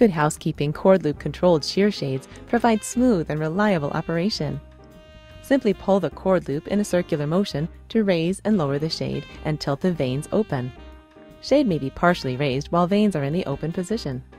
Good Housekeeping cord loop controlled shear shades provide smooth and reliable operation. Simply pull the cord loop in a circular motion to raise and lower the shade and tilt the vanes open. Shade may be partially raised while vanes are in the open position.